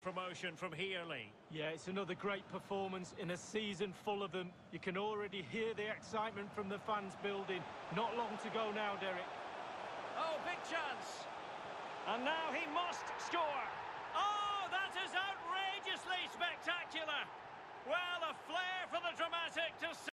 promotion from here, Lee. Yeah, it's another great performance in a season full of them. You can already hear the excitement from the fans building. Not long to go now, Derek. Oh, big chance. And now he must score. Oh, that is outrageously spectacular. Well, a flair for the dramatic to